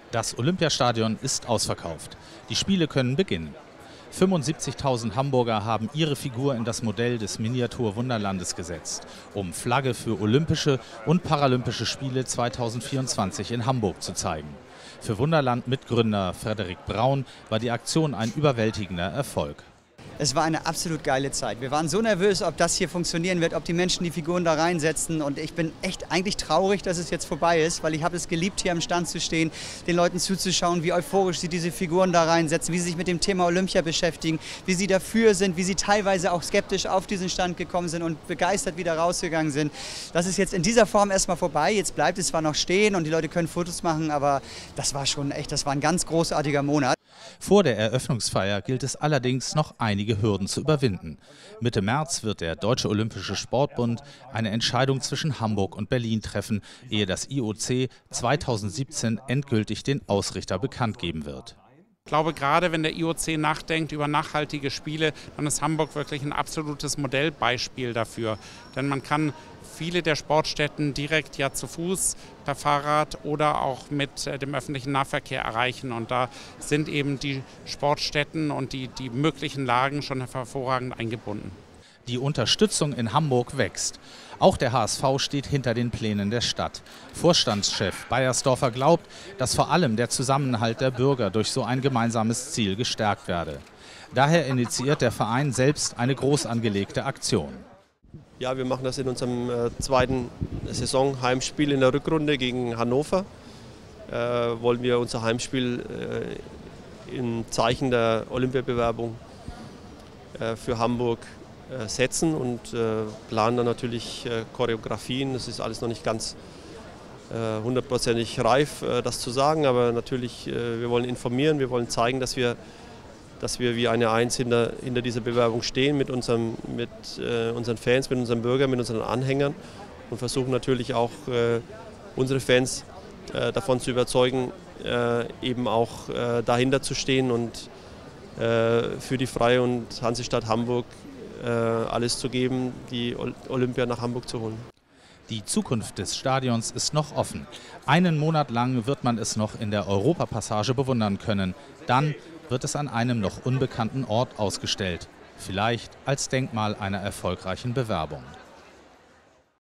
Das Olympiastadion ist ausverkauft. Die Spiele können beginnen. 75.000 Hamburger haben ihre Figur in das Modell des Miniatur-Wunderlandes gesetzt, um Flagge für Olympische und Paralympische Spiele 2024 in Hamburg zu zeigen. Für Wunderland-Mitgründer Frederik Braun war die Aktion ein überwältigender Erfolg. Es war eine absolut geile Zeit. Wir waren so nervös, ob das hier funktionieren wird, ob die Menschen die Figuren da reinsetzen. Und ich bin echt eigentlich traurig, dass es jetzt vorbei ist, weil ich habe es geliebt, hier am Stand zu stehen, den Leuten zuzuschauen, wie euphorisch sie diese Figuren da reinsetzen, wie sie sich mit dem Thema Olympia beschäftigen, wie sie dafür sind, wie sie teilweise auch skeptisch auf diesen Stand gekommen sind und begeistert wieder rausgegangen sind. Das ist jetzt in dieser Form erstmal vorbei. Jetzt bleibt es zwar noch stehen und die Leute können Fotos machen, aber das war schon echt, das war ein ganz großartiger Monat. Vor der Eröffnungsfeier gilt es allerdings noch einige Hürden zu überwinden. Mitte März wird der Deutsche Olympische Sportbund eine Entscheidung zwischen Hamburg und Berlin treffen, ehe das IOC 2017 endgültig den Ausrichter bekannt geben wird. Ich glaube, gerade wenn der IOC nachdenkt über nachhaltige Spiele, dann ist Hamburg wirklich ein absolutes Modellbeispiel dafür. Denn man kann viele der Sportstätten direkt ja zu Fuß, per Fahrrad oder auch mit dem öffentlichen Nahverkehr erreichen. Und da sind eben die Sportstätten und die möglichen Lagen schon hervorragend eingebunden. Die Unterstützung in Hamburg wächst. Auch der HSV steht hinter den Plänen der Stadt. Vorstandschef Beiersdorfer glaubt, dass vor allem der Zusammenhalt der Bürger durch so ein gemeinsames Ziel gestärkt werde. Daher initiiert der Verein selbst eine groß angelegte Aktion. Ja, wir machen das in unserem zweiten Saisonheimspiel in der Rückrunde gegen Hannover. Wollen wir unser Heimspiel im Zeichen der Olympiabewerbung für Hamburg setzen und planen dann natürlich Choreografien. Das ist alles noch nicht ganz hundertprozentig reif, das zu sagen, aber natürlich, wir wollen informieren, wir wollen zeigen, dass wir wie eine Eins hinter dieser Bewerbung stehen mit unseren Fans, mit unseren Bürgern, mit unseren Anhängern und versuchen natürlich auch unsere Fans davon zu überzeugen, eben auch dahinter zu stehen und für die Freie und Hansestadt Hamburg alles zu geben, die Olympia nach Hamburg zu holen. Die Zukunft des Stadions ist noch offen. Einen Monat lang wird man es noch in der Europapassage bewundern können. Dann wird es an einem noch unbekannten Ort ausgestellt. Vielleicht als Denkmal einer erfolgreichen Bewerbung.